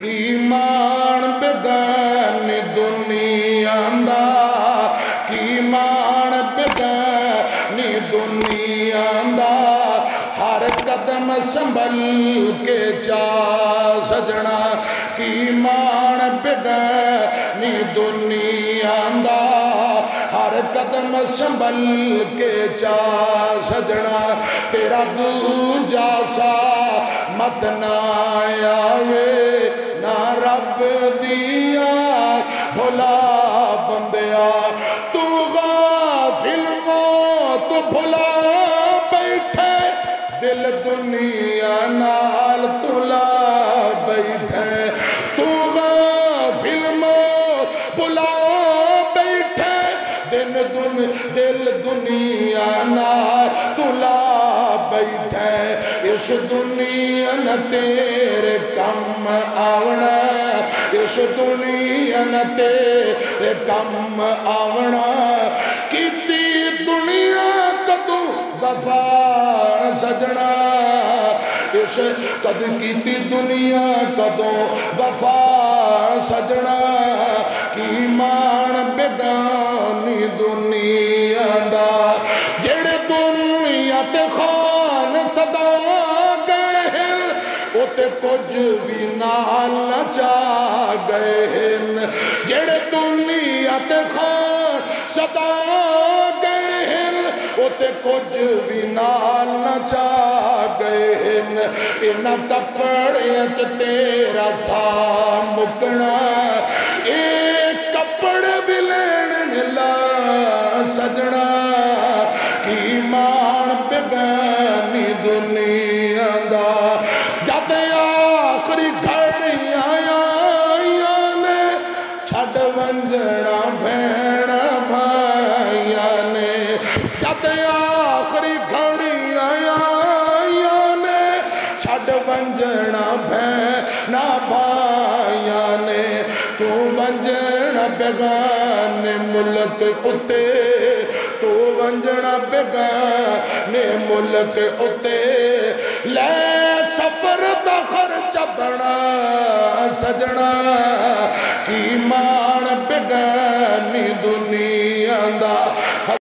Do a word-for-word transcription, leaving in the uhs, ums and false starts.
ईमान बेगानी दुनिया दा ईमान बेगानी दुनिया दा हर कदम संभल के जा सजना ईमान बेगानी दुनिया दा हर कदम संभल के जा सजना तेरा दूजा सा मत ना आवे ना रब दिया भुला बंदिया तू गाफिल मौत भुला बैठे दिल दुनिया नाल तुला बैठे तू गाफिल मौत भुला बैठे दिन दुन दिल दुनिया नाल तुला बैठे इस दुनिया न तेरे कम आवना इस दुनिया न तेरे कम आवना कीती दुनिया कदू वफा सजना इस कद कीती दुनिया कदू वफा सजना की मान बेगानी दुनिया दा जेड़े दुनिया ते खान सदा गए उते कुछ भी नाल न चा गए जेड़े दुनिया ते खान सदा गए उते कुछ भी नाल न चा गए इन कपड़े च तेरा सा मुकना एक कपड़े भी लेने ला सजना की मान बेगानी दुनिया दा जद आखरी घड़ी आया ने छड़ वंजना भैन भाइया ने जद आखरी घड़ी आया ने छड़ वंजना भैन भाइया ने तू वंजना बेगाने मुल्क उते तू वंजना बेगाने मुल्क उते ले सफर दा खर्चा बना सजना की मान बेगानी दुनिया दा